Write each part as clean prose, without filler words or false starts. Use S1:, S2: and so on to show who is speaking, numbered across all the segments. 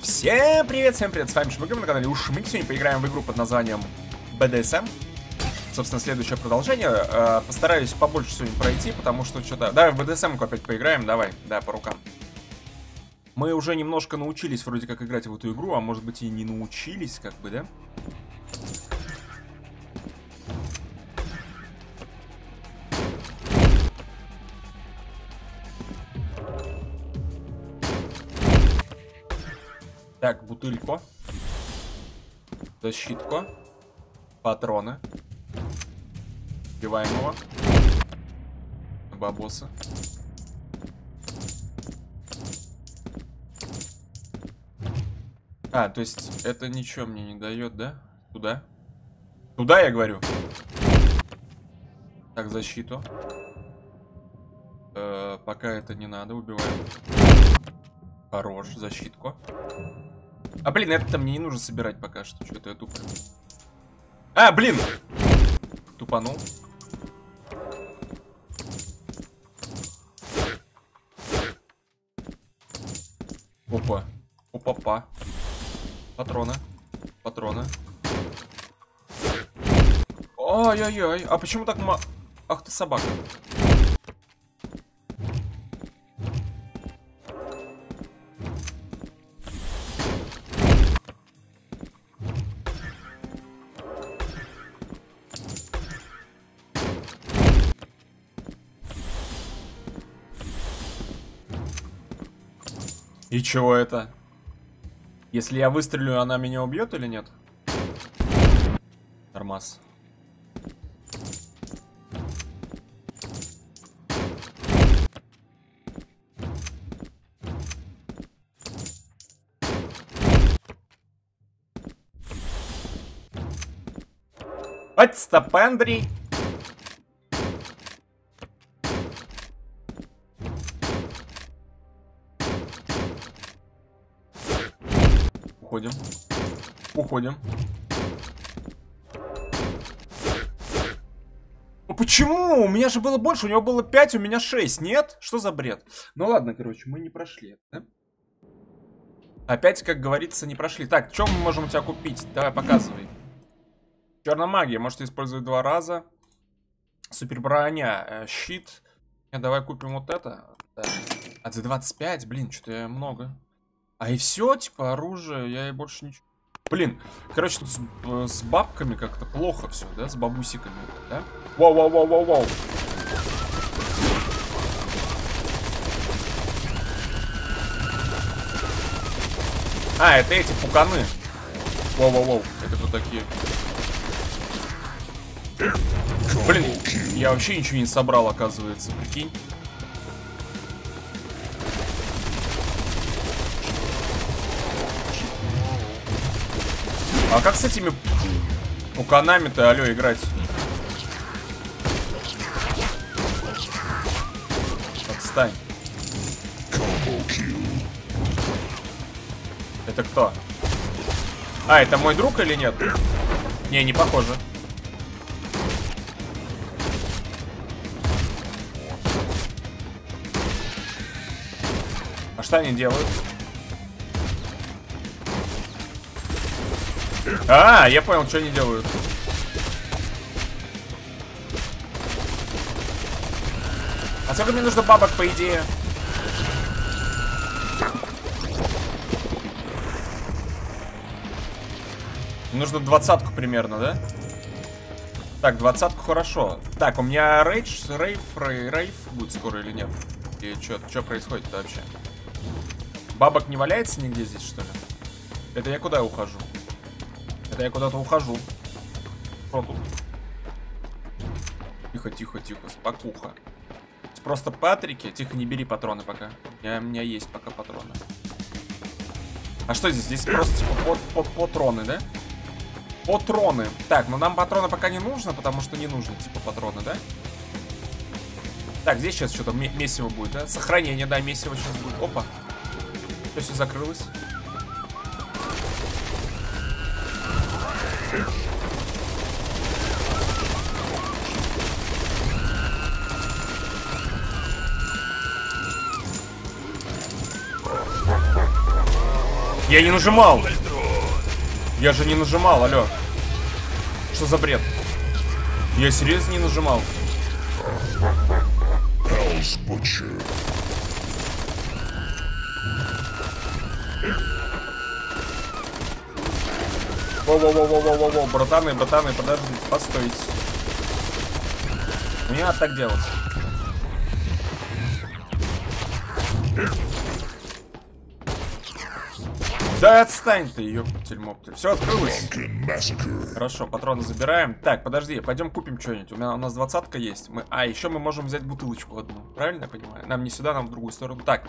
S1: Всем привет, с вами Шмыгов на канале Ушмык. Сегодня поиграем в игру под названием BDSM. Собственно, следующее продолжение. Постараюсь побольше сегодня пройти, потому что что-то... Давай в BDSM опять поиграем, давай, да, по рукам. Мы уже немножко научились вроде как играть в эту игру, а может быть и не научились, как бы, да? Так, бутыльку. Защитку. Патроны. Убиваем его. Бабоса. А, то есть это ничего мне не дает, да? Туда? Туда, я говорю. Так, защиту. Пока это не надо, убиваем. Хорош, защитку. А, блин, это мне не нужно собирать пока что. Что-то я тупо. А, блин! Тупанул. Опа. Опа-па. Патроны. Патроны. Ой-ой-ой. А почему так Ах ты собака. И чего это? Если я выстрелю, она меня убьет или нет? Нормас. Стоп, Андрей. Уходим. Уходим. Ну почему? У меня же было больше, у него было 5, у меня 6, нет? Что за бред? Ну ладно, короче, мы не прошли, да? Опять, как говорится, не прошли. Так, что мы можем у тебя купить? Давай, показывай. Черная магия, можете использовать 2 раза. Супер броня, щит. Давай купим вот это. Да. А за 25, блин, что-то много. А и все, типа, оружие, я и больше ничего. Блин, короче, тут с бабками как-то плохо все, да? С бабусиками, да? Вау-вау-вау-вау-вау. А, это эти пуканы. Воу-воу-воу, это кто такие? Блин, я вообще ничего не собрал, оказывается, прикинь. А как с этими пуканами-то, алё, играть? Отстань. Это кто? А, это мой друг или нет? Не, не похоже. А что они делают? А, я понял, что они делают. А сколько мне нужно бабок, по идее? Нужно 20-ку примерно, да? Так, 20-ку хорошо. Так, у меня рейв будет скоро или нет? И что происходит-то вообще? Бабок не валяется нигде здесь, что ли? Это я куда ухожу? Это я куда-то ухожу. Что тут? Тихо, тихо, тихо, спокуха. Просто Патрики. Тихо, не бери патроны пока. У меня есть пока патроны. А что здесь? Здесь просто типа патроны, да? Патроны. Так, ну нам патроны пока не нужно, потому что не нужно типа патроны, да? Так, здесь сейчас что-то месиво будет, да? Сохранение, да, месиво сейчас будет. Опа. Все закрылось. Я не нажимал. Я же не нажимал, алло. Что за бред? Я серьезно не нажимал. Во-во-во-во-во-во, братаны, подождите, постойте. Не надо так делать. Да отстань ты, ёптель-моптель. Все открылось. Хорошо, патроны забираем. Так, подожди, пойдем купим что-нибудь. У нас 20-ка есть. Еще мы можем взять бутылочку одну. Правильно я понимаю? Нам не сюда, нам в другую сторону. Так.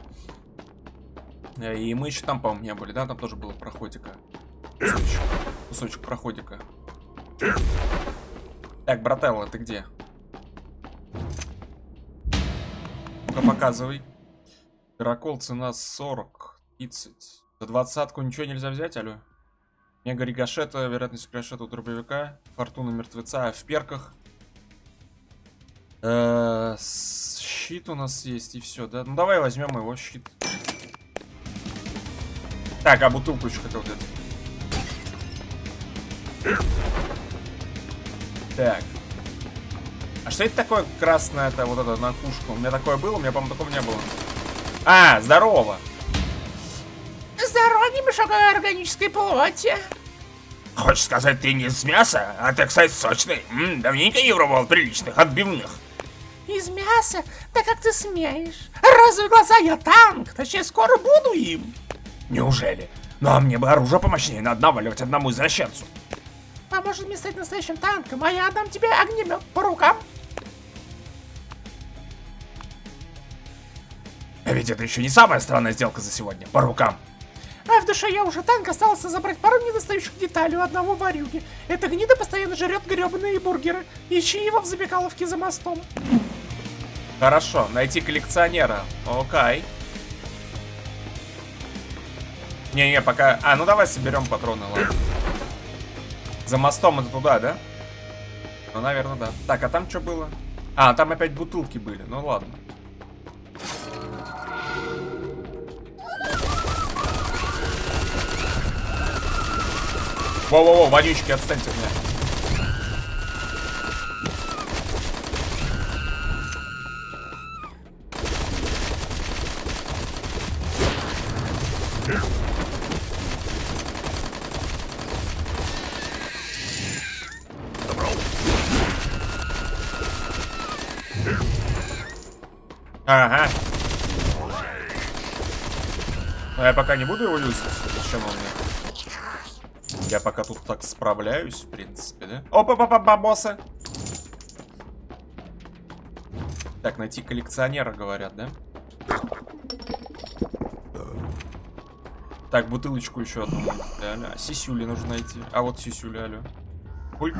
S1: И мы еще там, по-моему, не были, да? Там тоже было проходика. Кусочек проходика. Так, брателло, ты где? Ну-ка, показывай. Каракол, цена 40, 30. За 20-ку ничего нельзя взять, алло? Мега рикошета, вероятность рикошета у дробовика. Фортуна мертвеца в перках. Щит у нас есть и все, да? Ну давай возьмем его щит. Так, а бутылку еще хотел взять. Так. А что это такое красное, это вот эта накушка? У меня такое было, у меня, по-моему, такого не было. А, здорово!
S2: Здорово, мешок органической плоти.
S3: Хочешь сказать, ты не из мяса? А ты, кстати, сочный. Давненько не пробовал приличных отбивных.
S2: Из мяса? Да как ты смеешь? Разве глаза я танк? Точнее, скоро буду им.
S3: Неужели? Ну а мне бы оружие помощнее, надо наваливать одному извращенцу.
S2: А может мне стать настоящим танком, а я отдам тебе огнемет по рукам?
S3: А ведь это еще не самая странная сделка за сегодня, по рукам.
S2: А в душе я уже танк, осталось забрать пару недостающих деталей у одного варюги. Эта гнида постоянно жрет гребаные бургеры. Ищи его в забегаловке за мостом.
S1: Хорошо, найти коллекционера. Окей. Не-не, пока... А, ну давай соберем патроны, ладно. За мостом это туда, да? Ну, наверное, да. Так, а там что было? А, там опять бутылки были, ну ладно. Во-во-во, вонючки, отстаньте от меня. Ага. Но я пока не буду его юзать. Зачем он мне? Я пока тут так справляюсь, в принципе, да? Опа-па-па-па, боссы! Так, найти коллекционера, говорят, да? Так, бутылочку еще одну. Да, сисюли нужно найти. А вот сисюли, алло. Пульк.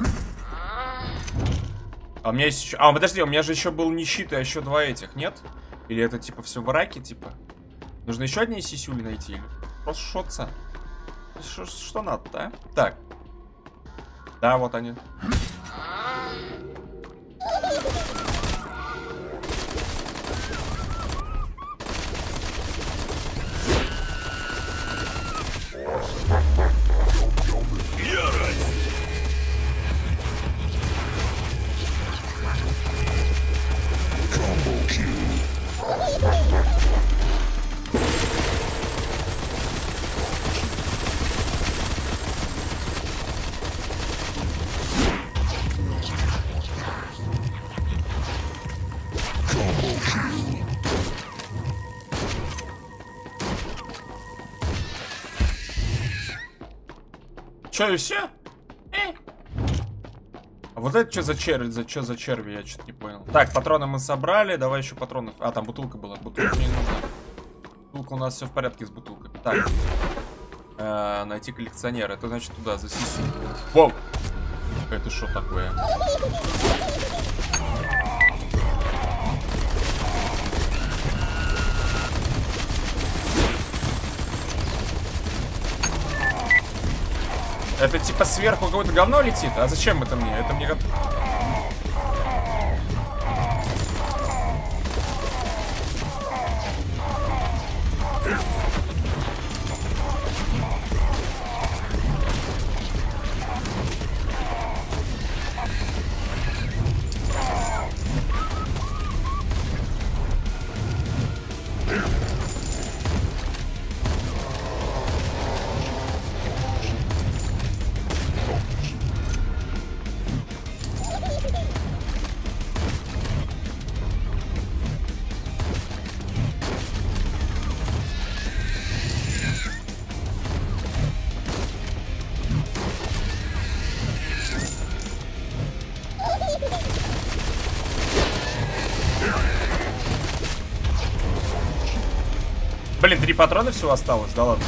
S1: А у меня есть еще... А, подожди, у меня же еще был не щит, а еще два этих, нет? Или это типа все в раке, типа? Нужно еще одни сисюли найти? Или просто шотца? Что надо, да? Так. Да, вот они. Че, и все? А вот это что за черви? За черви? Я что-то не понял. Так, патроны мы собрали. Давай еще патронов. А, там бутылка была. Бутылка мне не нужна. Бутылка у нас все в порядке с бутылкой. Так. Найти коллекционера. Это значит туда, за сисю. Воу! Это что такое? Это типа сверху какое-то говно летит? А зачем это мне? Это мне... Блин, 3 патрона всего осталось, да ладно.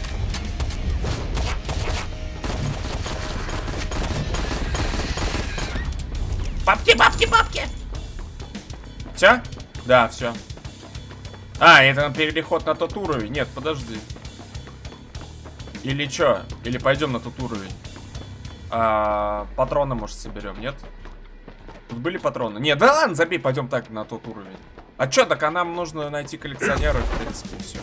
S3: Бабки, бабки, бабки!
S1: Все? Да, все. А, это переход на тот уровень. Нет, подожди. Или что? Или пойдем на тот уровень? Патроны, может, соберем, нет? Тут были патроны? Нет, да ладно, забей, пойдем так на тот уровень. А что, так а нам нужно найти коллекционера, в принципе, все.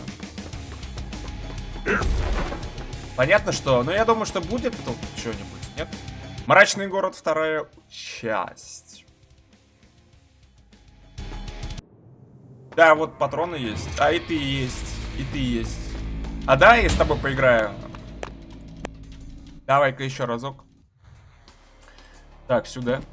S1: Понятно, что... Ну, я думаю, что будет тут что-нибудь, нет? Мрачный город, 2-я часть. Да, вот патроны есть. А и ты есть. И ты есть. А да, я с тобой поиграю. Давай-ка еще разок. Так, сюда.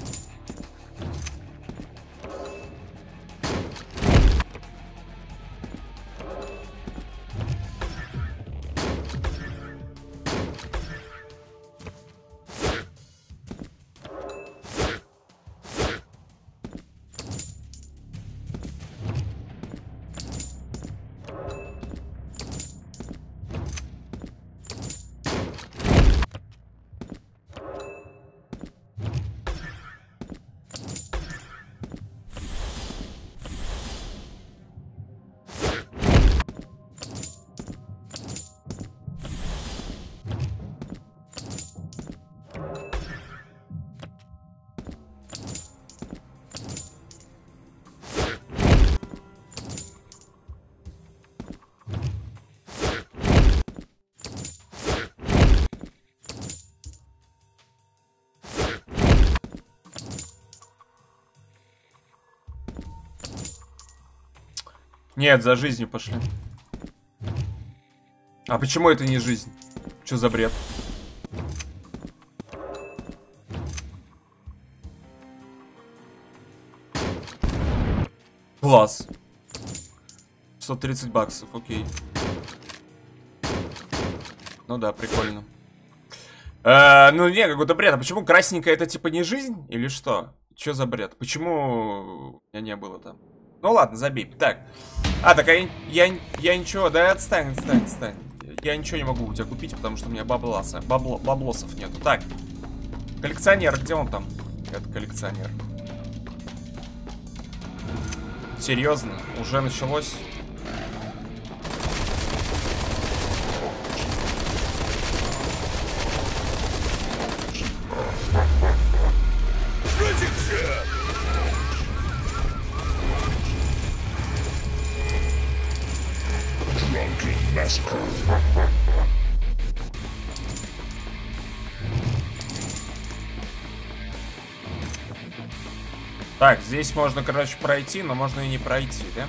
S1: Нет, за жизнью пошли. А почему это не жизнь? Что за бред? Класс. 130 баксов, окей. Ну да, прикольно. Ну не, какой-то бред. А почему красненькая это типа не жизнь? Или что? Что за бред? Почему у меня не было там? Ну ладно, забей. Так. А, так я ничего, да отстань. Я ничего не могу у тебя купить, потому что у меня баблосов нету. Так. Коллекционер, где он там? Это коллекционер. Серьезно? Уже началось? Так, здесь можно, короче, пройти, но можно и не пройти, да?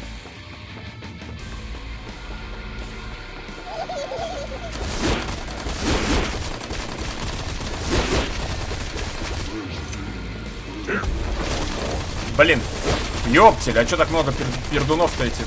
S1: Блин, ёптель, а чё так много пердунов-то этих?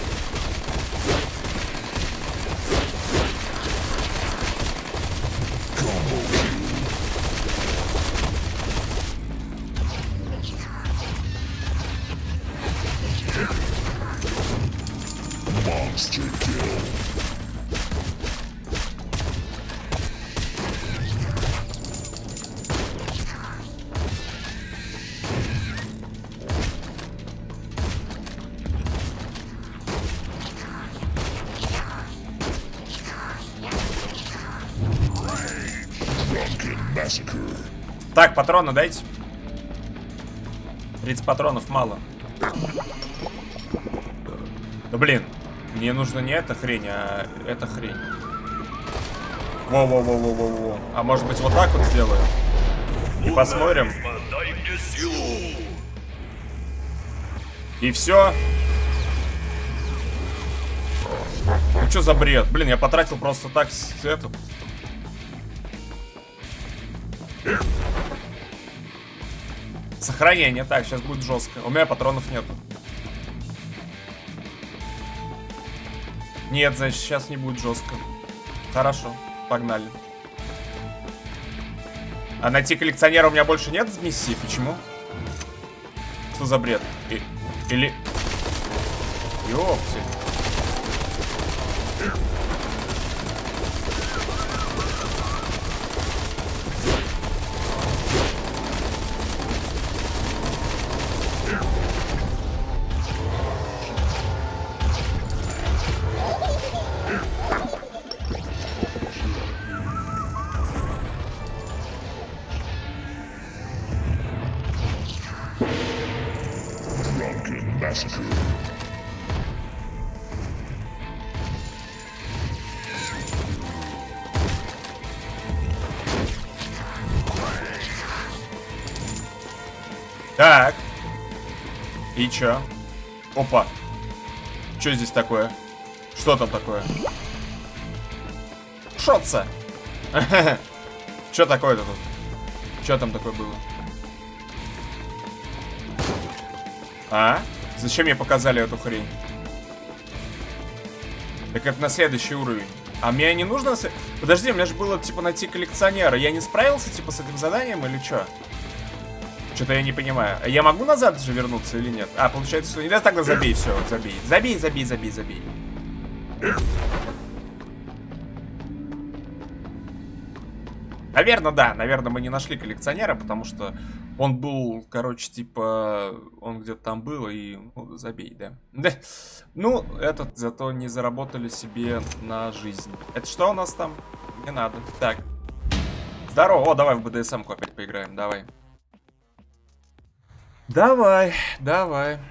S1: Так, патроны дайте. 30 патронов мало. Да блин, мне нужно не эта хрень, а эта хрень. Во-во-во-во-во-во. А может быть вот так вот сделаю? И посмотрим. И все. Ну что за бред? Блин, я потратил просто так эту. Сохранение. Так, сейчас будет жестко. У меня патронов нету. Нет, значит, сейчас не будет жестко. Хорошо, погнали. А найти коллекционера у меня больше нет в миссии? Почему? Что за бред? Или... Ёпти. Так. И чё? Опа. Чё здесь такое? Что там такое? Шотца. Чё такое-то тут? Чё там такое было? А? Зачем мне показали эту хрень? Так это на следующий уровень. А мне не нужно... Подожди, у меня же было, типа, найти коллекционера. Я не справился, типа, с этим заданием или чё? Что-то я не понимаю. Я могу назад же вернуться или нет? А, получается, что нельзя, тогда забей, все, забей. Забей. Наверное, да. Наверное, мы не нашли коллекционера, потому что он был, короче, типа... Он где-то там был, и... Ну, забей, да. Ну, этот зато не заработали себе на жизнь. Это что у нас там? Не надо. Так. Здорово. О, давай в БДСМ-ку опять поиграем. Давай. Давай.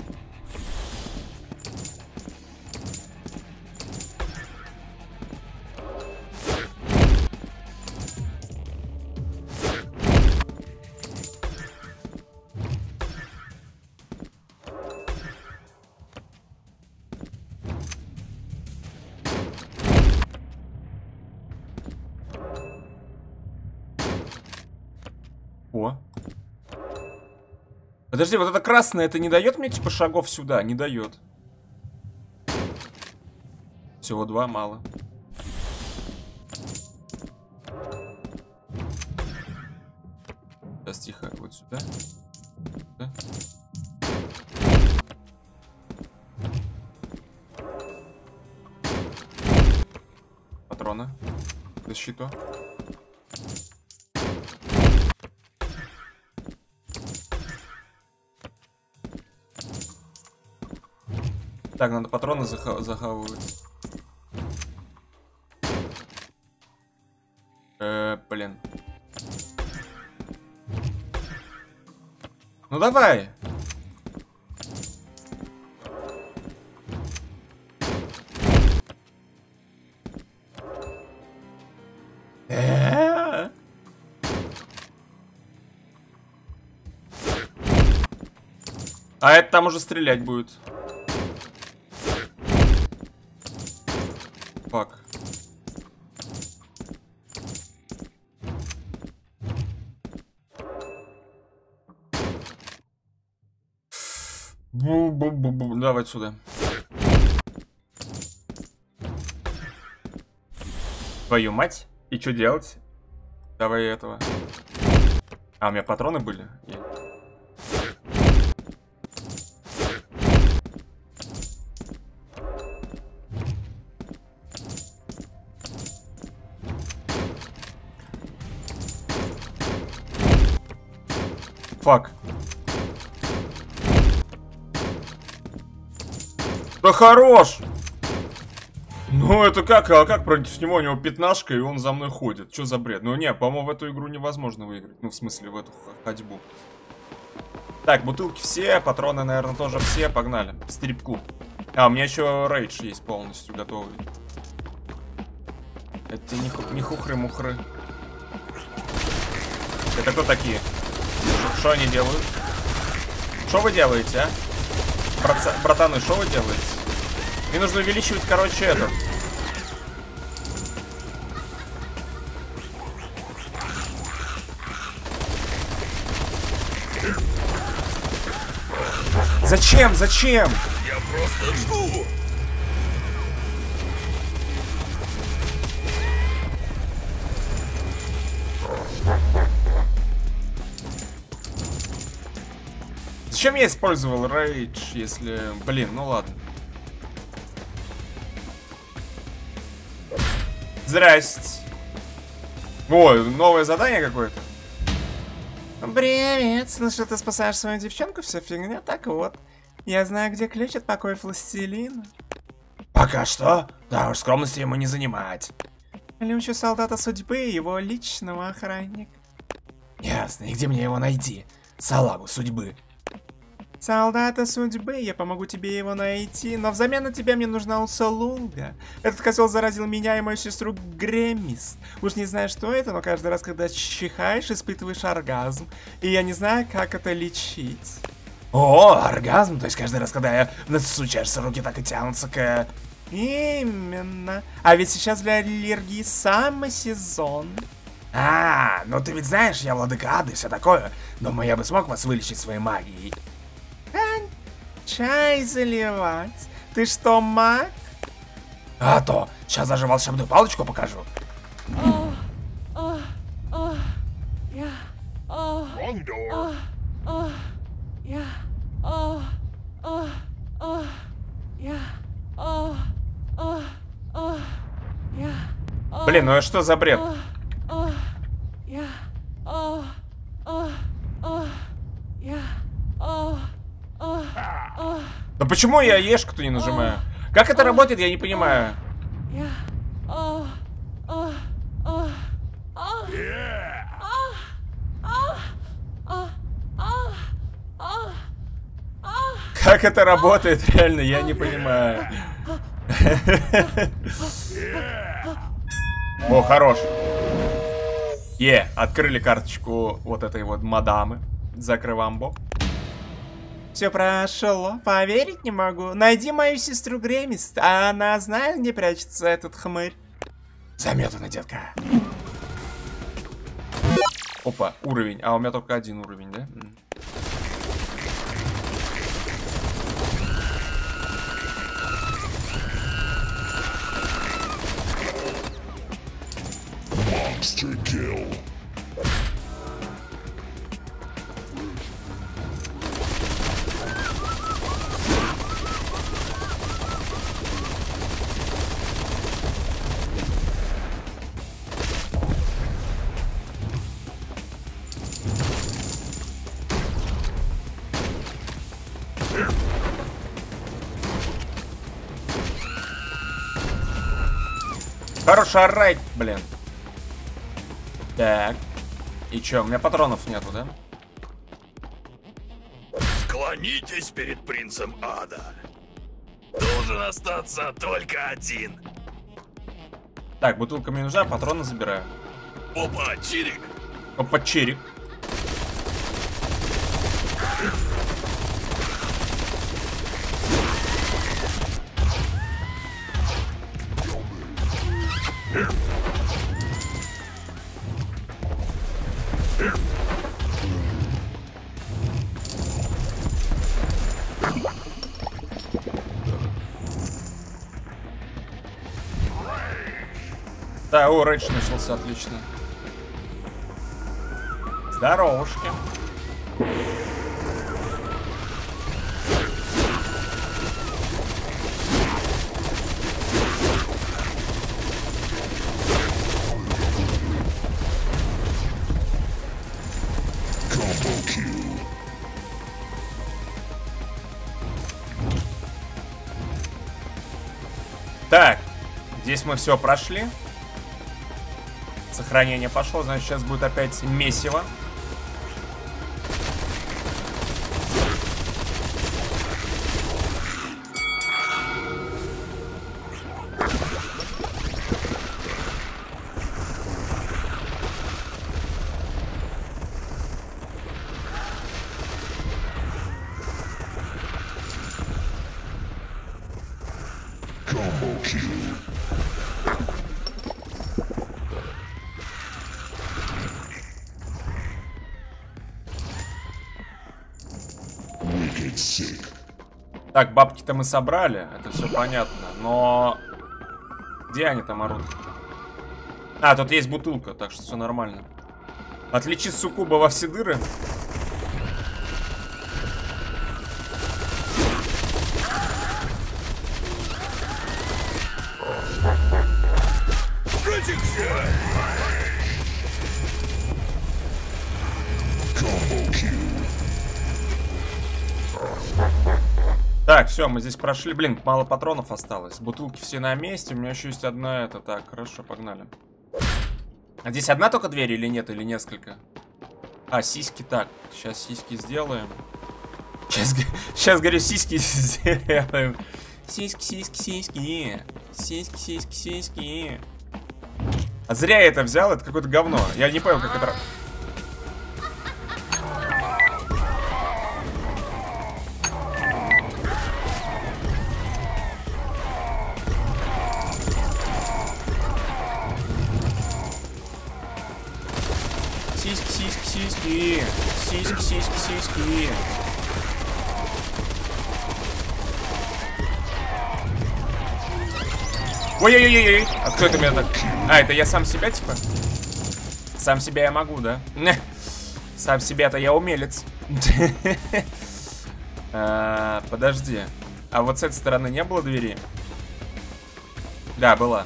S1: О. Подожди, вот это красное, это не дает мне, типа, шагов сюда? Не дает. Всего 2, мало. Сейчас, тихо, вот сюда. Да? Патроны. Защиту. Так, надо патроны захавывать. Блин. Ну давай. А это там уже стрелять будет. Фак. Давай сюда. Твою мать. И что делать? Давай этого. А, у меня патроны были? Фак. Да хорош! Ну это как? А как против него? У него пятнашка, и он за мной ходит. Что за бред? Ну не, по-моему, в эту игру невозможно выиграть. Ну, в смысле, в эту ходьбу. Так, бутылки все, патроны, наверное, тоже все. Погнали. В стрипку. А, у меня еще рейдж есть полностью готовый. Это не хухры-мухры. Это кто такие? Что они делают? Что вы делаете, а? Братаны, что вы делаете? Мне нужно увеличивать, короче, этот. Зачем? Зачем?
S3: Я просто жду.
S1: Зачем я использовал рейдж, если... Блин, ну ладно. Здрасте. Ой, новое задание какое-то.
S2: Привет, слышу, ты спасаешь свою девчонку, вся фигня, так вот. Я знаю, где ключ от покоя властелина.
S3: Пока что? Да уж, скромности ему не занимать.
S2: Ключ у солдата судьбы и его личного охранника.
S3: Ясно, и где мне его найти? Салагу судьбы.
S1: Солдата судьбы, я помогу тебе его найти, но взамен на тебя мне нужна услуга. Этот козел заразил меня и мою сестру Гремист. Уж не знаю, что это, но каждый раз, когда чихаешь, испытываешь оргазм. И я не знаю, как это лечить. О, оргазм? То есть каждый раз, когда я насучаешься, руки так и тянутся к... Именно. А ведь сейчас для аллергии самый сезон. А, ну ты ведь знаешь, я владыка ада и все такое. Думаю, я бы смог вас вылечить своей магией. Чай заливать? Ты что, маг? А то, сейчас даже волшебную палочку покажу. Блин, ну что за бред? Да почему я ешку-то не нажимаю? Как это работает, я не понимаю. Как это работает, реально, я не понимаю. О, хорош. Открыли карточку вот этой вот мадамы. Закрывамбо. Все прошло, поверить не могу. Найди мою сестру Гремист, а она знает, где прячется этот хмырь. Заметана, детка. Опа, уровень. А у меня только один уровень, да? Monster kill. Хороший рейд, блин. Так. И чё, у меня патронов нету, да?
S3: Склонитесь перед принцем ада. Должен остаться только один.
S1: Так, бутылка мне нужна, патроны забираю.
S3: Опа, чирик.
S1: Опа, чирик. Да, о, рейдж начался, отлично. Здоровушки. Так, здесь мы все прошли. Сохранение пошло, значит, сейчас будет опять месиво. Так, бабки-то мы собрали, это все понятно, но... Где они там орут? А, тут есть бутылка, так что все нормально. Отличи суккуба во все дыры. Так, все, мы здесь прошли. Блин, мало патронов осталось. Бутылки все на месте. У меня еще есть одна это. Так, хорошо, погнали. А здесь одна только дверь или нет? Или несколько? А, сиськи. Так, сейчас сиськи сделаем. Сейчас говорю, сиськи сделаем. Сиськи, сиськи, сиськи. Сиськи, сиськи, сиськи. А зря я это взял, это какое-то говно. Я не понял, как это... Сиськи, сиськи, сиськи. Сиськи, сиськи, сиськи. Ой-ой-ой-ой. А кто это меня так... А, это я сам себя, типа? Сам себя я могу, да? Сам себя-то я умелец. Подожди. А вот с этой стороны не было двери? Да, была.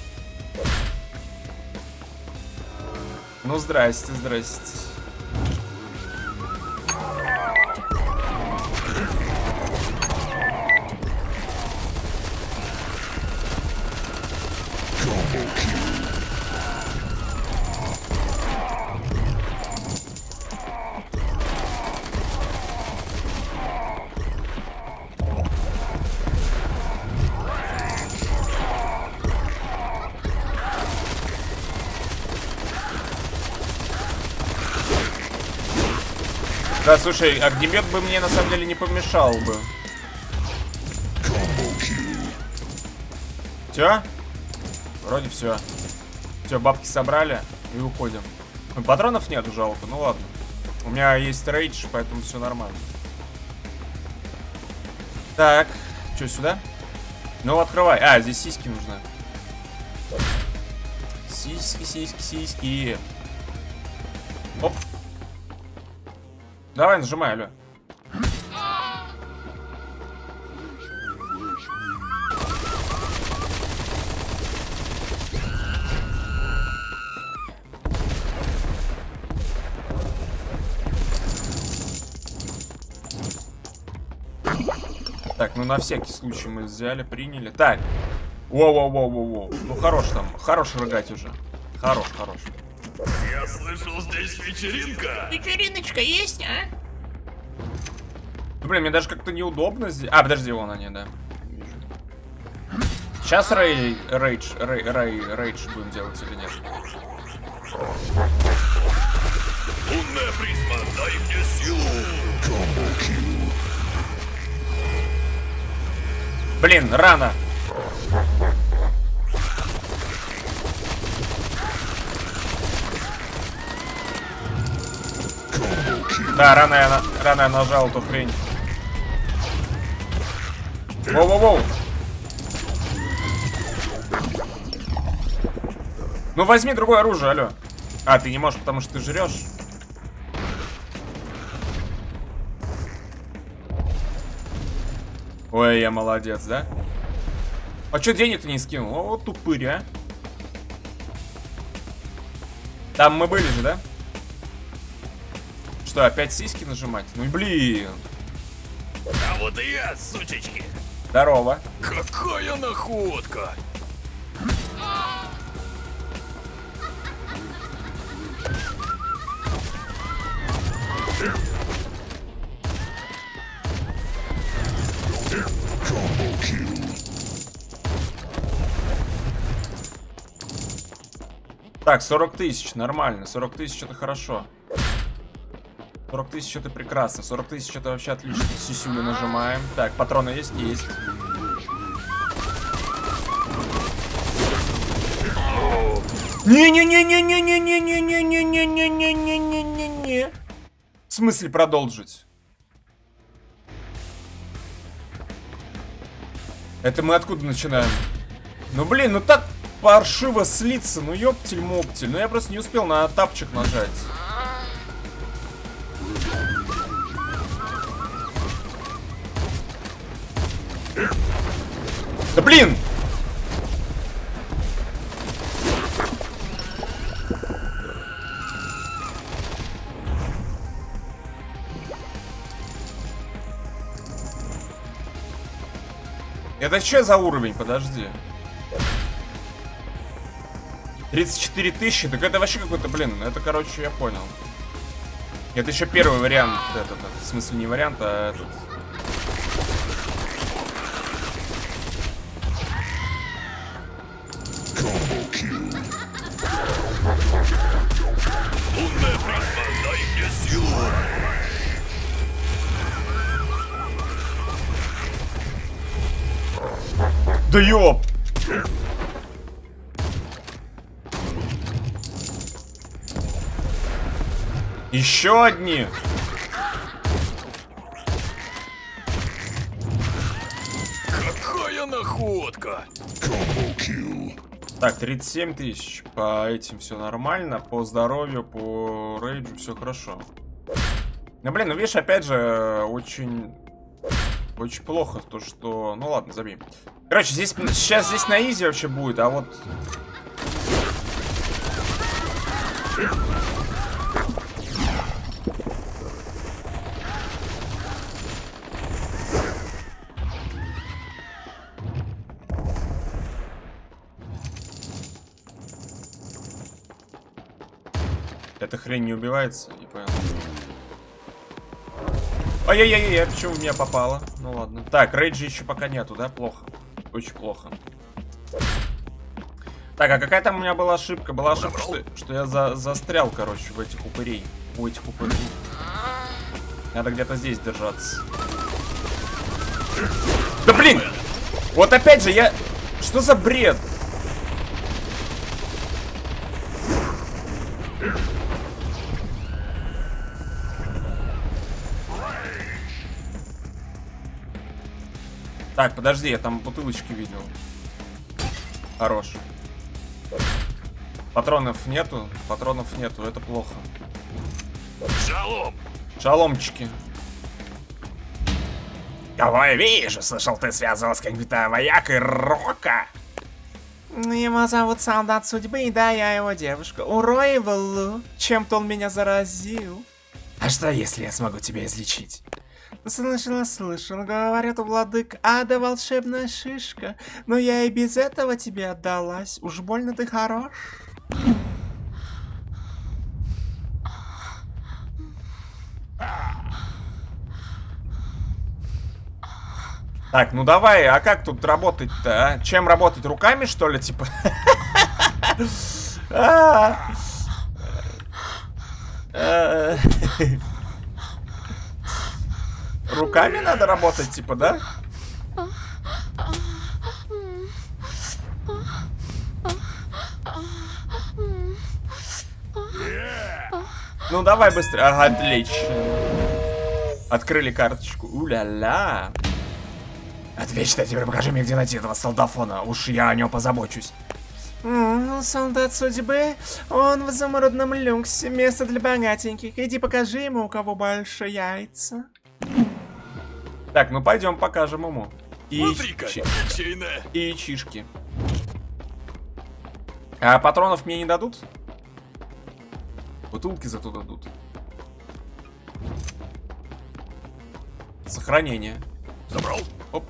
S1: Ну, здрасте, здрасте. Да, слушай, огнемет бы мне на самом деле не помешал бы. Все? Вроде все. Все, бабки собрали и уходим. Патронов нету, жалко, ну ладно. У меня есть рейдж, поэтому все нормально. Так, что, сюда? Ну, открывай. А, здесь сиськи нужны. Сиськи, сиськи, сиськи. Оп. Давай, нажимай, алло. Так, ну на всякий случай мы взяли, приняли. Так. Воу-воу-воу-воу-воу. Ну хорош там, хорош рыгать уже. Хорош, хорош.
S3: Я слышал, здесь вечеринка.
S2: Вечериночка есть, а?
S1: Блин, мне даже как-то неудобно здесь. А, подожди, вон они, да. Сейчас рейдж будем делать или нет?
S3: Лунная призма, дай мне силу.
S1: Блин, рано. Да, рано я нажал эту хрень. Воу-воу-воу. Ну возьми другое оружие, алло. А, ты не можешь, потому что ты жрешь. Ой, я молодец, да? А чё денег-то не скинул? О, вот тупырь, а. Там мы были же, да? Что, опять сиськи нажимать? Ну блин.
S3: А вот и я, сучечки.
S1: Здорово.
S3: Какая находка.
S1: Так, 40 тысяч, нормально. 40 тысяч это хорошо. 40 тысяч это прекрасно. 40 тысяч это вообще отлично. Сисюли нажимаем. Так, патроны есть? Есть. Не-не-не-не-не-не-не-не-не-не-не-не-не-не-не-не-не. В смысле продолжить? Это мы откуда начинаем? Ну блин, ну так паршиво слиться, ну ёптель-моптель. Ну я просто не успел на тапчик нажать. Да блин! Это что за уровень? Подожди. 34 тысячи? Так это вообще какой-то, блин, это, короче, я понял. Это еще первый вариант. Этот, в смысле не вариант, а этот.
S3: Лунная призма, дай мне силу.
S1: Да ёп! Еще одни!
S3: Какая находка!
S1: Так, 37 тысяч. По этим все нормально. По здоровью, по рейджу все хорошо. Ну, блин, ну видишь, опять же, очень плохо то, что... Ну ладно, забей. Короче, сейчас здесь на изи вообще будет, а вот... Эта хрень не убивается, не понял. Ай-яй-яй-яй, почему в меня попало? Ну ладно. Так, рейджа еще пока нету, да? Плохо. Очень плохо. Так, а какая там у меня была ошибка? Была ошибка, что я застрял, короче, в этих упырей. У этих упырей. Надо где-то здесь держаться. Да блин! Вот опять же, я... Что за бред? Так, подожди, я там бутылочки видел. Хорош. Патронов нету, это плохо.
S3: Шалом!
S1: Шаломчики.
S3: Кого я вижу? Слышал, ты связывался с каким-то воякой Рока?
S2: Его зовут Солдат Судьбы, да, я его девушка. Уроевал, чем-то он меня заразил.
S3: А что, если я смогу тебя излечить?
S2: Слышал, говорят, владык ада волшебная шишка. Но я и без этого тебе отдалась. Уж больно ты хорош.
S1: Так, ну давай, а как тут работать-то, а? Чем работать? Руками, что ли, типа? Руками надо работать, типа, да? Ну давай быстрее. Ага, отлично. Открыли карточку. У-ля-ля.
S3: Отлично, теперь покажи мне, где найти этого солдафона. Уж я о нем позабочусь.
S2: Солдат судьбы, он в изумрудном люксе, место для богатеньких. Иди покажи ему, у кого больше яйца.
S1: Так, ну пойдем покажем ему.
S3: Смотри-ка, ничейная.
S1: И чишки. А патронов мне не дадут? Бутылки зато дадут. Сохранение.
S3: Забрал?
S1: Оп.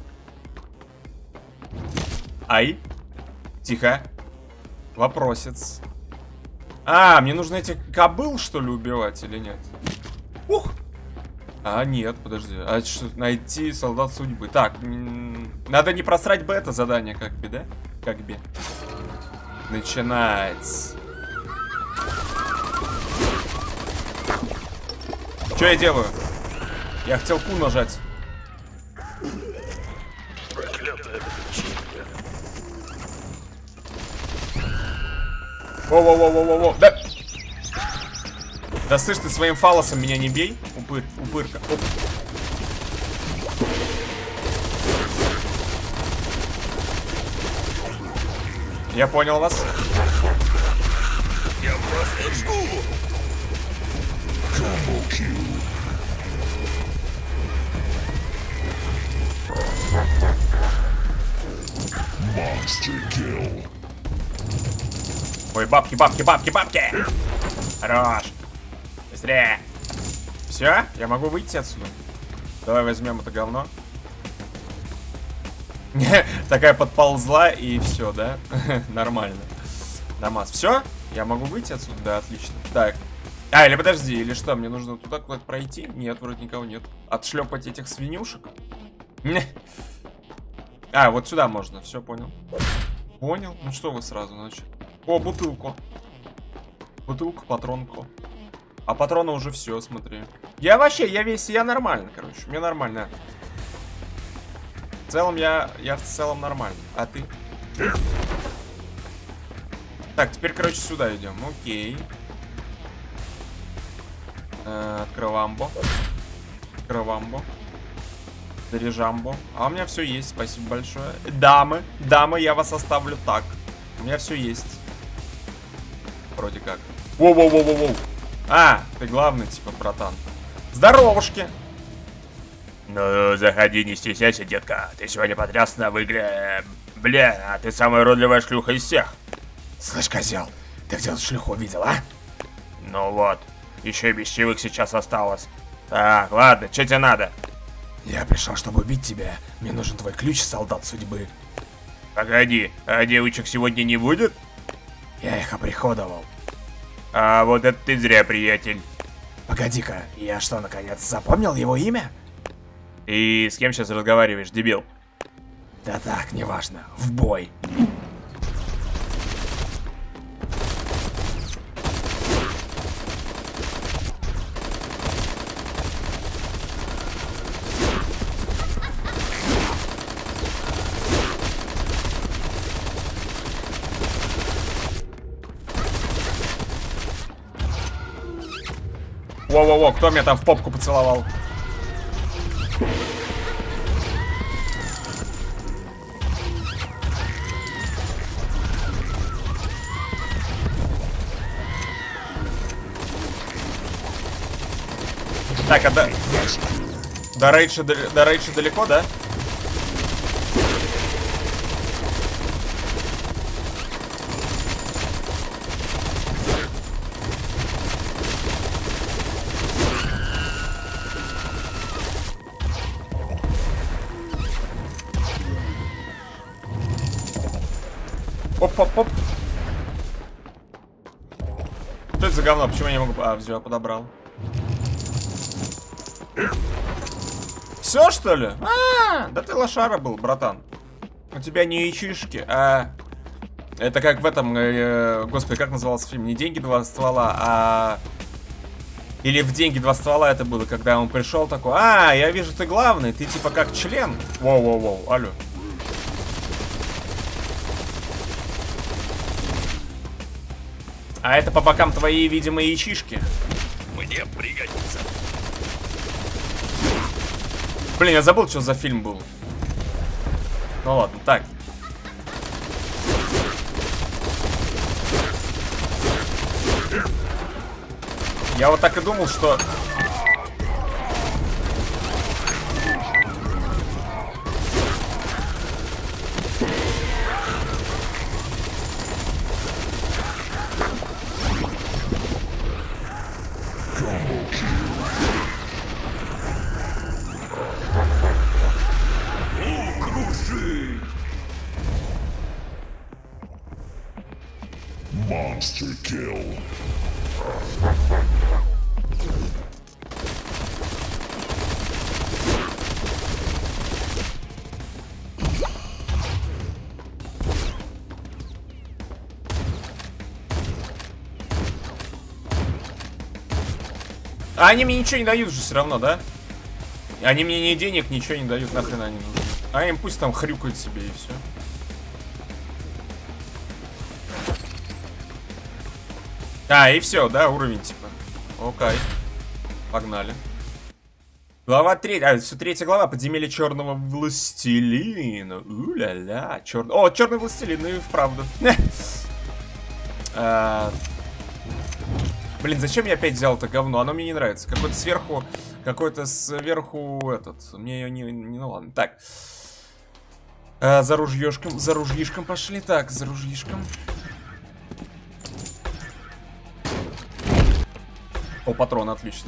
S1: Ай. Тихо. Вопросец. А, мне нужно этих кобыл, что ли, убивать или нет? Ух! А, нет, подожди. А что, найти солдат судьбы. Так, надо не просрать бы это задание, как бы, да? Как бы. Начинается. Что я делаю? Я хотел Q нажать.
S3: Проклятая печенька.
S1: Во-во-во-во-во-во. Да! Да слышь, ты своим фалосом меня не бей. Упырка. Оп. Я понял вас.
S3: Я просто жгу.
S1: Ой, бабки, бабки, бабки, бабки! Хорош! Быстрее! Все? Я могу выйти отсюда? Давай возьмем это говно. Такая подползла и все, да? Нормально. Намаз. Все? Я могу выйти отсюда? Да, отлично. Так. А, или подожди, или что, мне нужно туда куда-то пройти? Нет, вроде никого нет. Отшлепать этих свинюшек? А, вот сюда можно, все, понял. Понял? Ну что вы сразу начали? О, бутылку. Бутылку, патронку. А патрона уже все, смотри. Я вообще, я нормально, короче. Мне нормально. В целом, я в целом нормально. А ты? Так, теперь, короче, сюда идем. Окей. Открывамбо. Открывамбо. Заряжамбо. А у меня все есть, спасибо большое. Дамы, я вас оставлю так. У меня все есть. Вроде как. Воу-воу-воу-воу-воу. А, ты главный, типа, братан. Здоровушки.
S3: Ну, заходи, не стесняйся, детка. Ты сегодня потрясна в игре. Бля, а ты самая уродливая шлюха из всех.
S4: Слышь, козел, ты где-то шлюху видел, а?
S3: Ну вот, еще и бесчивых сейчас осталось. Так, ладно, что тебе надо?
S4: Я пришел, чтобы убить тебя. Мне нужен твой ключ, солдат судьбы.
S3: Погоди, а девочек сегодня не будет?
S4: Я их оприходовал.
S3: А вот это ты зря, приятель.
S4: Погоди-ка, я что, наконец запомнил его имя?
S3: Ты с кем сейчас разговариваешь, дебил?
S4: Да так, неважно. В бой.
S1: Во-во-во, кто меня там в попку поцеловал? Так, а до рейджа далеко, да? Оп-оп-оп. Что это за говно? Почему я не могу... А, все, подобрал. Все, что ли? Да ты лошара был, братан. У тебя не яичишки, а... Это как в этом... Господи, как назывался фильм? Не «Деньги, два ствола», а... Или в «Деньги, два ствола» это было, когда он пришел такой: а, я вижу, ты главный, ты типа как член. Воу-воу-воу, алло. А это по бокам твои, видимо, яичишки.
S3: Мне пригодится.
S1: Блин, я забыл, что за фильм был. Ну ладно, так. Я вот так и думал, что...
S5: Monster kill.
S1: А они мне ничего не дают же все равно, да? Они мне ни денег, ничего не дают, нахрен они нужны. А им пусть там хрюкают себе и все. А, и все, да, уровень типа. Окей. Погнали. Глава 3. А, все 3 глава. Подземелье черного властелина. У-ля-ля. О, черный властелин, ну и вправду. Блин, зачем я опять взял это говно? Оно мне не нравится. Какой-то сверху этот. Мне не ну ладно. Так. За ружьишком пошли. Так, за ружьишком. О, патрон, отлично.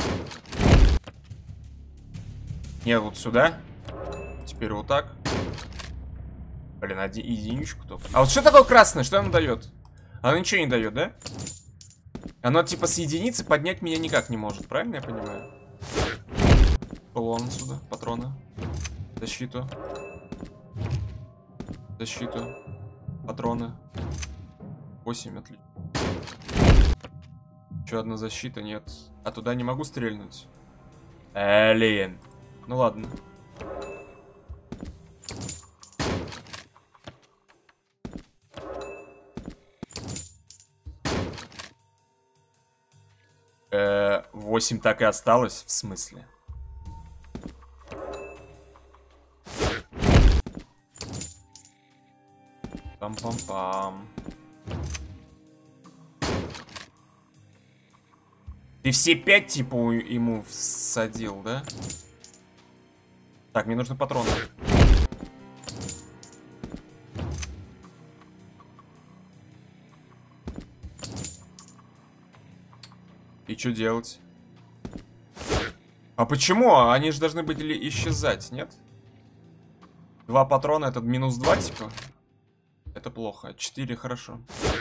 S1: Нет, вот сюда. Теперь вот так. Блин, единичку только. А вот что такое красное? Что оно дает? Оно ничего не дает, да? Оно типа с единицы поднять меня никак не может, правильно я понимаю? Полон сюда, патроны. Защиту. Защиту. Патроны. 8, отлично. Еще одна защита, нет. А туда не могу стрельнуть. Блин. Ну ладно. Э, 8 так и осталось, в смысле? Пам-пам-пам. Ты все 5 типа ему всадил, да? Так, мне нужны патроны. И что делать? А почему? Они же должны были исчезать, нет? 2 патрона, это минус 2, типа? Это плохо. 4 хорошо.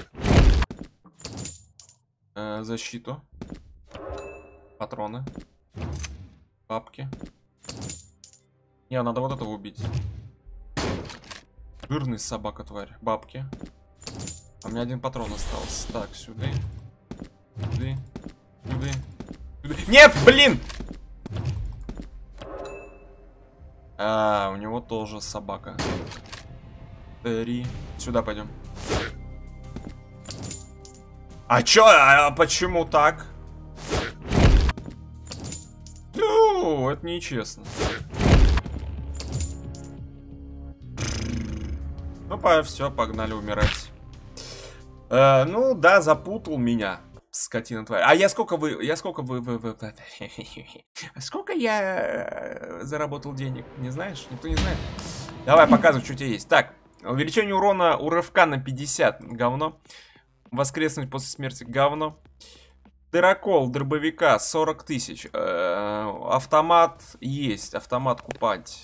S1: Защиту. Патроны. Бабки. Не, надо вот этого убить. Жирный собака, тварь. Бабки. А у меня 1 патрон остался. Так, сюда. Сюда. Сюда. Сюда. Нет, блин! А, у него тоже собака. 3. Сюда пойдем. А чё? А почему так? Ну, это нечестно. Ну, все, погнали умирать. Ну, да, запутал меня. Скотина тварь. А я сколько сколько я заработал денег? Не знаешь? Никто не знает. Давай, показывай, что у тебя есть. Так, увеличение урона у рывка на 50. Говно. Воскреснуть после смерти. Говно. Дырокол дробовика 40 тысяч. Автомат есть. Автомат купать.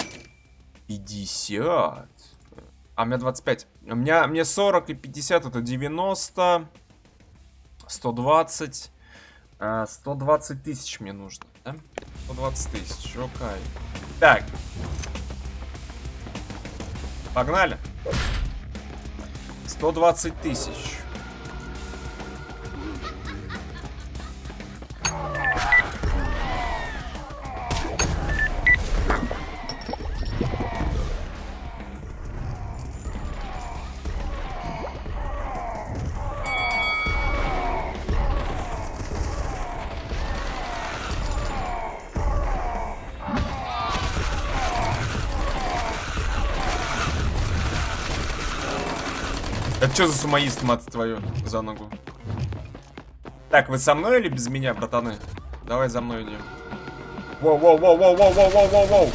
S1: 50. А у меня 25. Мне 40 и 50 это 90. 120. 120 тысяч мне нужно, да? 120 тысяч, окей. Так. Погнали. 120 тысяч. Это что за сумоист, мать твою, за ногу? Так, вы со мной или без меня, братаны? Давай за мной идем. Воу-воу-воу-воу-воу-воу-воу-воу!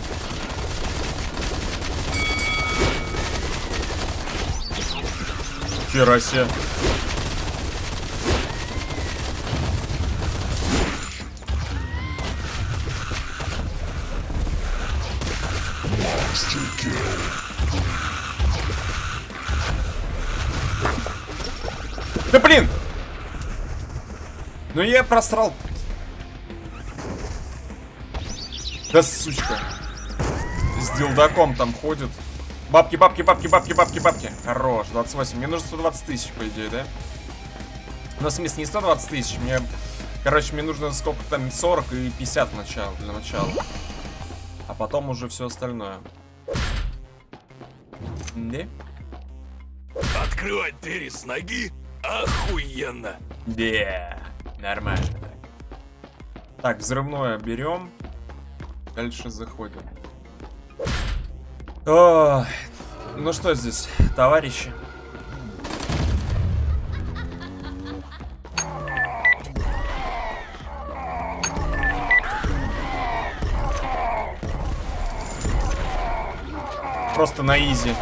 S1: Хера себе. Да блин! Ну я просрал. Да сучка. С дилдаком там ходит. Бабки, бабки, бабки, бабки, бабки, бабки. Хорош, 28. Мне нужно 120 тысяч, по идее, да? Ну, в смысле, не 120 тысяч. Мне, короче, мне нужно сколько там, 40 и 50 для начала. А потом уже все остальное. Да?
S3: Открывать двери с ноги? Охуенно!
S1: Да, нормально. Так, взрывное берем. Дальше заходим. О, ну что здесь, товарищи? Просто на изи.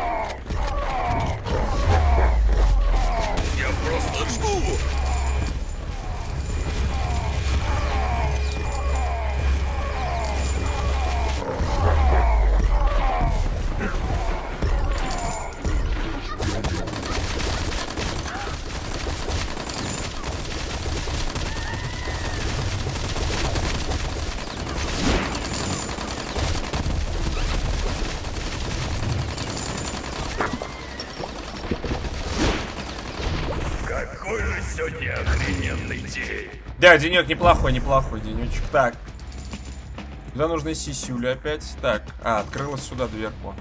S3: Я просто жду! сегодня охрененный день.
S1: Да, денек неплохой, денечек. Так. Сюда нужны сисюли опять. Так, открылась сюда дверку.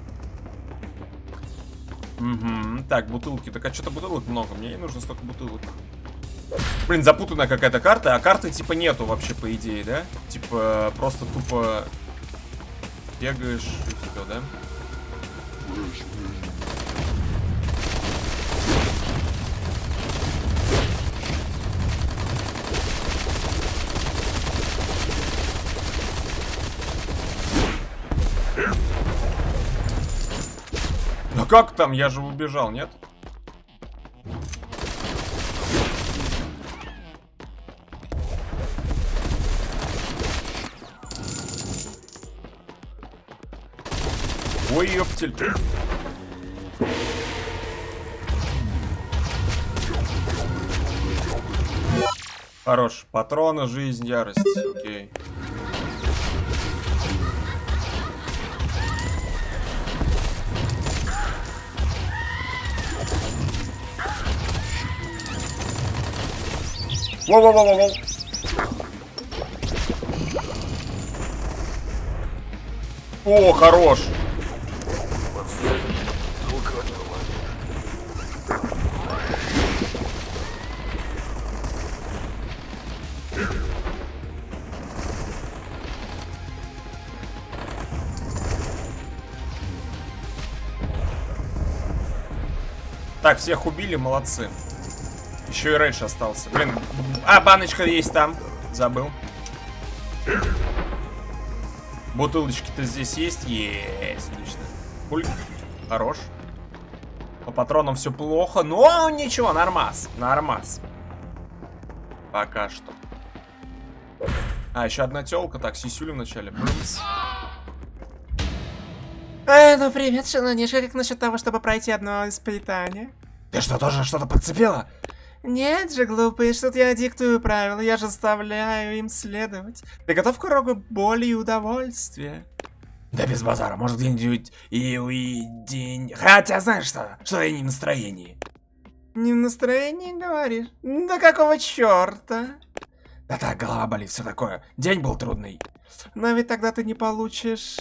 S1: Угу. Так, бутылки. Так, а что-то бутылок много. Мне не нужно столько бутылок. Блин, запутанная какая-то карта. А карты типа нету вообще, по идее, да? Типа просто тупо бегаешь и все, да? Ну как там? Я же убежал, нет? Ой, ёптель. Хорош. Патроны, жизнь, ярость. Окей. Воу-воу-воу-воу. О, хорош. Так, всех убили, молодцы. Еще и Рэдж остался. Блин, баночка есть там. Забыл. Бутылочки-то здесь есть? Есть, отлично. Пульк. Хорош. По патронам все плохо, но ничего, нормас. Нормас. Пока что. Еще одна телка. Так, сисюля вначале. Блумс.
S2: Ну привет, Шелонишка, как насчет того, чтобы пройти одно испытание?
S4: Ты что, тоже что-то подцепила?
S2: Нет же, глупый, что-то я диктую правила, я же заставляю им следовать. Ты готов к уроку боли и удовольствия?
S4: Да без базара, может где-нибудь и уединь... Хотя знаешь что? Что я не в настроении.
S2: Не в настроении, говоришь? Да какого черта?
S4: Да так, голова болит, все такое. День был трудный.
S2: Но ведь тогда ты не получишь...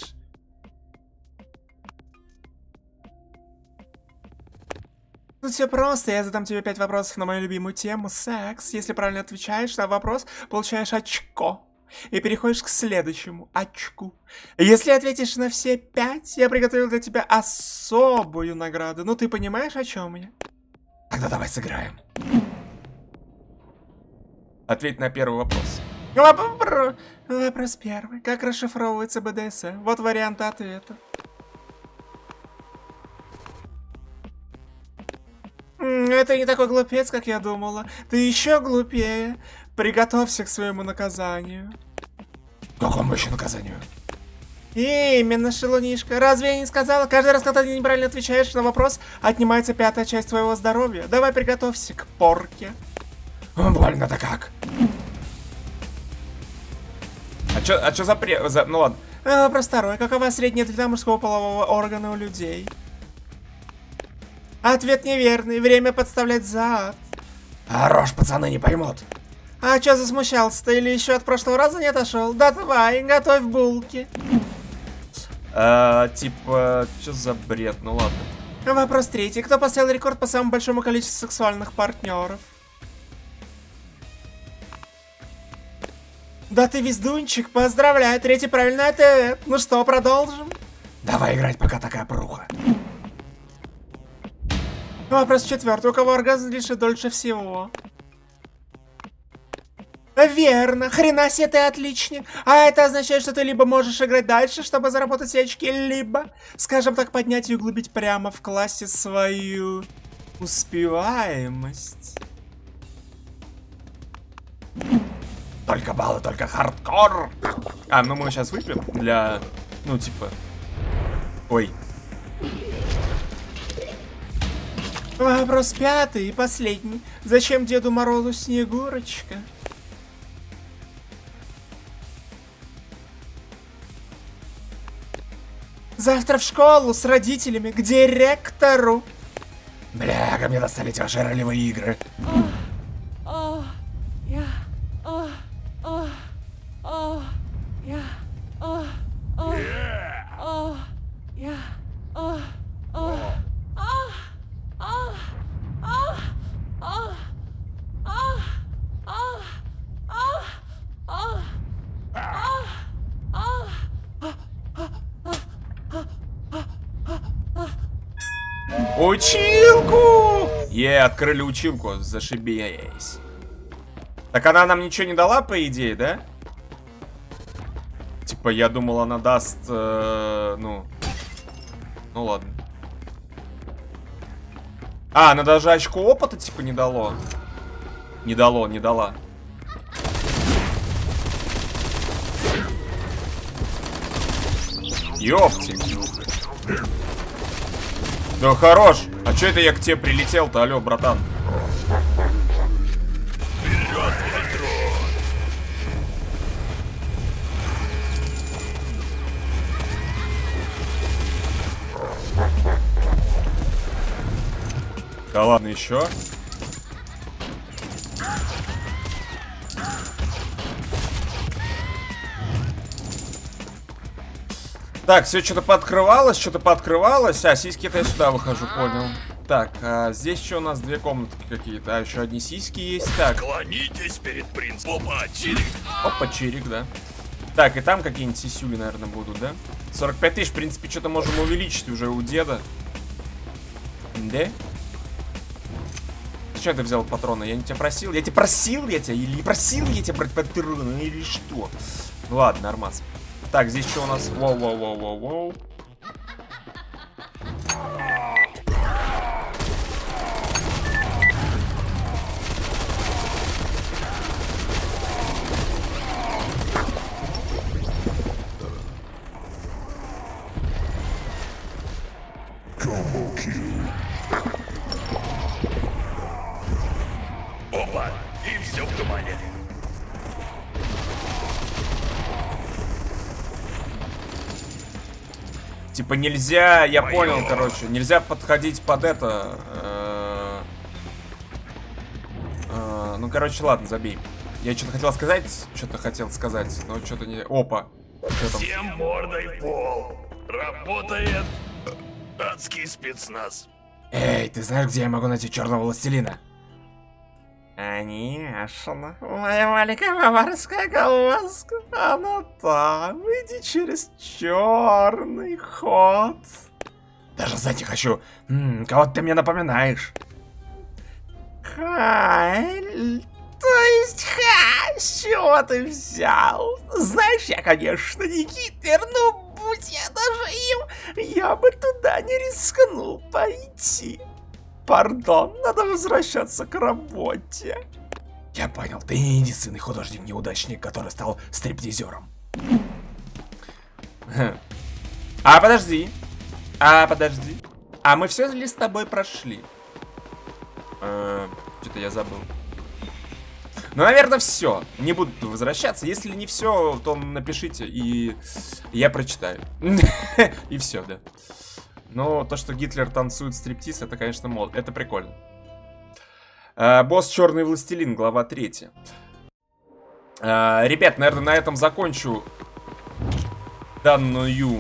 S2: Тут все просто, я задам тебе 5 вопросов на мою любимую тему — секс. Если правильно отвечаешь на вопрос, получаешь очко. И переходишь к следующему очку. Если ответишь на все 5, я приготовил для тебя особую награду. Ну ты понимаешь, о чем я?
S4: Тогда давай сыграем.
S1: Ответь на первый вопрос.
S2: Вопрос первый. Как расшифровывается БДСМ? Вот варианты ответа. Это не такой глупец, как я думала. Ты еще глупее. Приготовься к своему наказанию.
S4: Какому еще наказанию?
S2: Именно, Шелунишка. Разве я не сказала? Каждый раз, когда ты неправильно отвечаешь на вопрос, отнимается 5-я часть твоего здоровья. Давай приготовься к порке.
S4: Больно-то как?
S1: А чё за... Ну ладно.
S2: Вопрос второй. Какова средняя длина мужского полового органа у людей? Ответ неверный. Время подставлять зад.
S4: Хорош, пацаны не поймут.
S2: А чё засмущался-то? Или еще от прошлого раза не отошел? Да давай, готовь булки.
S1: Типа, что за бред? Ну ладно.
S2: Вопрос третий. Кто поставил рекорд по самому большому количеству сексуальных партнеров? Да ты вездунчик, поздравляю, третий правильный ответ. Ну что, продолжим?
S4: Давай играть, пока такая пруха.
S2: Вопрос четвертый. У кого оргазм длится дольше всего? Верно. Хрена себе, ты отличник. А это означает, что ты либо можешь играть дальше, чтобы заработать все очки, либо, скажем так, поднять и углубить прямо в классе свою успеваемость.
S4: Только баллы, только хардкор.
S1: Ну мы сейчас выпьем для... Ну, типа... Ой.
S2: Вопрос пятый и последний. Зачем Деду Морозу Снегурочка? Завтра в школу с родителями, к директору.
S4: Бля, ко мне достали эти ваши ролевые игры.
S1: Училку! Открыли училку, зашибись. Так она нам ничего не дала, по идее, да? Типа, я думал, она даст, ну ладно. А, она даже очко опыта, типа, не дало. Не дала. Ёпти. Да хорош. А чё это я к тебе прилетел-то, алё, братан? Да ладно, еще. Так, все что-то пооткрывалось, А, сиськи-то я сюда выхожу, понял. Так, а здесь что у нас? Две комнатки какие-то. А, еще одни сиськи есть. Так.
S3: Клонитесь перед принцем. Опа, чирик.
S1: Опа, чирик, да. Так, и там какие-нибудь сисюли, наверное, будут, да? 45 тысяч, в принципе, что-то можем увеличить уже у деда. Да? Что ты взял патроны? Я не тебя просил? Я тебя просил, или не просил я тебя брать патроны, или что? Ладно, нормас. Так, здесь что у нас? Воу.
S3: Опа, и все в тумане.
S1: Типа нельзя, я понял, короче, нельзя подходить под это. Ну, короче, ладно, забей. Я что-то хотел сказать, но что-то не... Опа.
S3: Всем мордой в пол. Работает адский спецназ.
S4: Эй, ты знаешь, где я могу найти черного властелина?
S2: Конечно. Моя маленькая баварская колбаска. Она там. Иди через черный ход.
S4: Даже знать не хочу. Кого ты мне напоминаешь?
S2: Хайль. То есть, с чего ты взял? Знаешь, я, конечно, не Гитлер, но будь я даже им, я бы туда не рискнул пойти. Пардон, надо возвращаться к работе.
S4: Я понял, ты не единственный художник-неудачник, который стал стриптизером.
S1: А подожди. А мы все ли с тобой прошли? Что-то я забыл. Ну, наверное, все. Не буду возвращаться. Если не все, то напишите, и я прочитаю. И все, да. Но то, что Гитлер танцует стриптиз, это, конечно, это прикольно. Босс Черный Властелин, глава 3. Ребят, наверное, на этом закончу данную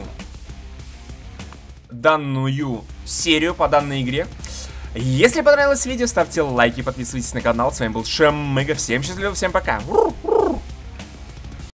S1: серию по данной игре. Если понравилось видео, ставьте лайки, подписывайтесь на канал. С вами был Шамыга. Всем счастливо, всем пока.